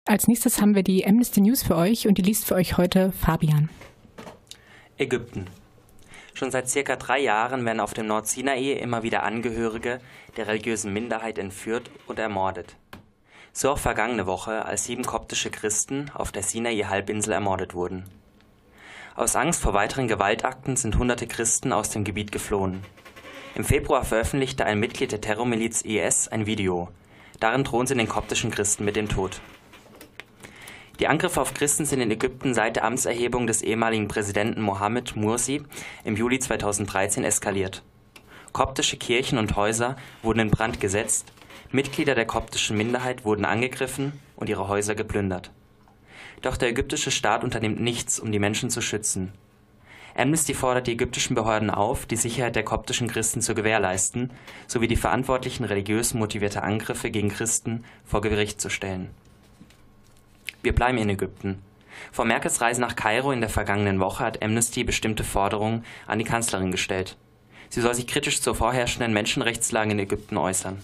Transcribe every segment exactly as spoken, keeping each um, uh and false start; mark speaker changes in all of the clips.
Speaker 1: Als nächstes haben wir die Amnesty News für euch und die liest für euch heute Fabian.
Speaker 2: Ägypten. Schon seit circa drei Jahren werden auf dem Nordsinai immer wieder Angehörige der religiösen Minderheit entführt und ermordet. So auch vergangene Woche, als sieben koptische Christen auf der Sinai-Halbinsel ermordet wurden. Aus Angst vor weiteren Gewaltakten sind hunderte Christen aus dem Gebiet geflohen. Im Februar veröffentlichte ein Mitglied der Terrormiliz I S ein Video. Darin drohen sie den koptischen Christen mit dem Tod. Die Angriffe auf Christen sind in Ägypten seit der Amtserhebung des ehemaligen Präsidenten Mohamed Mursi im Juli zweitausenddreizehn eskaliert. Koptische Kirchen und Häuser wurden in Brand gesetzt, Mitglieder der koptischen Minderheit wurden angegriffen und ihre Häuser geplündert. Doch der ägyptische Staat unternimmt nichts, um die Menschen zu schützen. Amnesty fordert die ägyptischen Behörden auf, die Sicherheit der koptischen Christen zu gewährleisten, sowie die verantwortlichen religiös motivierte Angriffe gegen Christen vor Gericht zu stellen. Wir bleiben in Ägypten. Vor Merkels Reise nach Kairo in der vergangenen Woche hat Amnesty bestimmte Forderungen an die Kanzlerin gestellt. Sie soll sich kritisch zur vorherrschenden Menschenrechtslage in Ägypten äußern.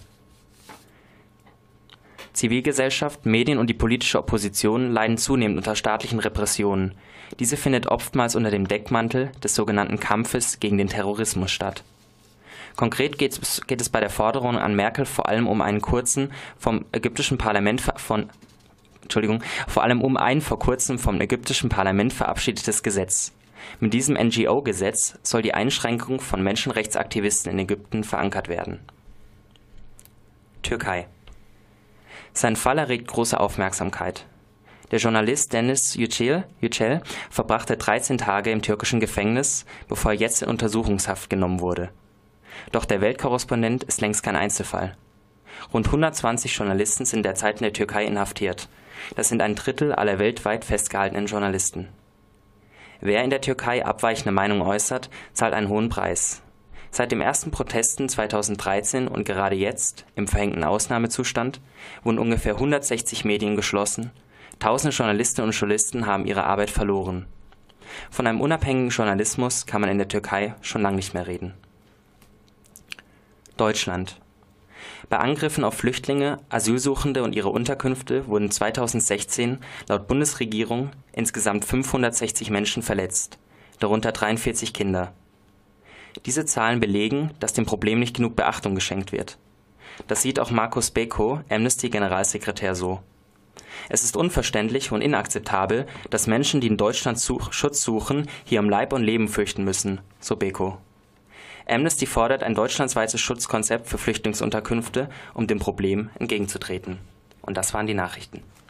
Speaker 2: Zivilgesellschaft, Medien und die politische Opposition leiden zunehmend unter staatlichen Repressionen. Diese findet oftmals unter dem Deckmantel des sogenannten Kampfes gegen den Terrorismus statt. Konkret geht es, geht es bei der Forderung an Merkel vor allem um einen kurzen vom ägyptischen Parlament von Entschuldigung, vor allem um ein vor kurzem vom ägyptischen Parlament verabschiedetes Gesetz. Mit diesem N G O-Gesetz soll die Einschränkung von Menschenrechtsaktivisten in Ägypten verankert werden. Türkei. Sein Fall erregt große Aufmerksamkeit. Der Journalist Deniz Yücel, Yücel verbrachte dreizehn Tage im türkischen Gefängnis, bevor er jetzt in Untersuchungshaft genommen wurde. Doch der Weltkorrespondent ist längst kein Einzelfall. Rund hundertzwanzig Journalisten sind derzeit in der Türkei inhaftiert. Das sind ein Drittel aller weltweit festgehaltenen Journalisten. Wer in der Türkei abweichende Meinungen äußert, zahlt einen hohen Preis. Seit den ersten Protesten zweitausenddreizehn und gerade jetzt, im verhängten Ausnahmezustand, wurden ungefähr hundertsechzig Medien geschlossen. Tausende Journalistinnen und Journalisten haben ihre Arbeit verloren. Von einem unabhängigen Journalismus kann man in der Türkei schon lange nicht mehr reden. Deutschland. Bei Angriffen auf Flüchtlinge, Asylsuchende und ihre Unterkünfte wurden zweitausendsechzehn laut Bundesregierung insgesamt fünfhundertsechzig Menschen verletzt, darunter dreiundvierzig Kinder. Diese Zahlen belegen, dass dem Problem nicht genug Beachtung geschenkt wird. Das sieht auch Markus Beko, Amnesty-Generalsekretär, so. Es ist unverständlich und inakzeptabel, dass Menschen, die in Deutschland such- Schutz suchen, hier um Leib und Leben fürchten müssen, so Beko. Amnesty fordert ein deutschlandweites Schutzkonzept für Flüchtlingsunterkünfte, um dem Problem entgegenzutreten. Und das waren die Nachrichten.